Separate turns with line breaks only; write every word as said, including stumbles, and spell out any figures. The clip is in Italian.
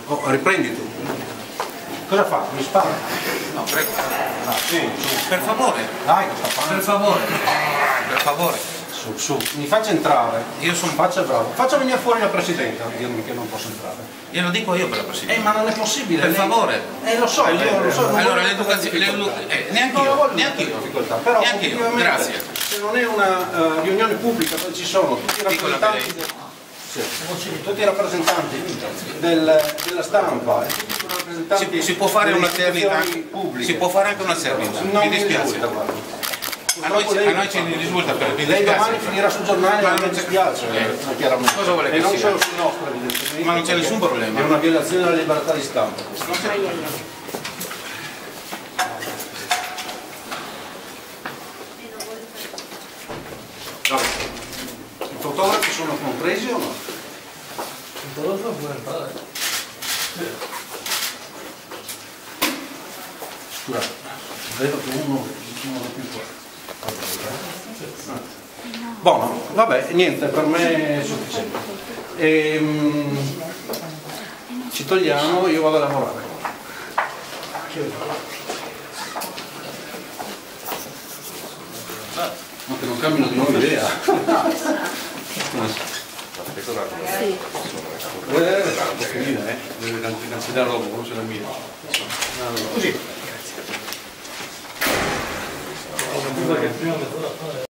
Oh, riprendi tu. Cosa fa? Mi spara?
No, prego.
Ah, sì, su.
Per favore.
Dai, sta facendo.
Per favore. Per favore.
Su, su. Mi faccia entrare.
Io sono...
Faccia bravo. Faccia venire fuori la Presidente a dirmi che non posso entrare.
Glielo dico io per la Presidente.
Eh, ma non è possibile.
Per
lei...
favore.
Eh, lo so, io lo so.
Allora, l'educazione... Eh, neanche io, neanche io.
Difficoltà. Però,
neanche io, grazie.
Se non è una uh, riunione pubblica dove ci sono tutti i rappresentanti... Del... Sì. Tutti i rappresentanti del, della stampa e tutti i rappresentanti
si, si può fare una servita
pubbliche.
Si può fare anche una servita,
non
mi dispiace.
Risulta,
a, noi, lei, a noi ci risulta per mi
lei
dispiace.
domani finirà sul giornale ma non mi dispiace
eh.
chiaramente.
Cosa vuole che
e non
sia?
solo sul nostro evidentemente.
Ma non c'è nessun problema.
È una violazione della libertà di stampa. I fotografi sono compresi o no?
Il fotografo può entrare.
Scusate, vedo che uno uno più qua. Buono, vabbè, niente, per me è sufficiente. Ehm, ci togliamo, io vado a lavorare. Ma che non cambino di nuovo idea.
Sì.
Eh, deve cancellare dopo, non se la mia. Così.
Prima che prima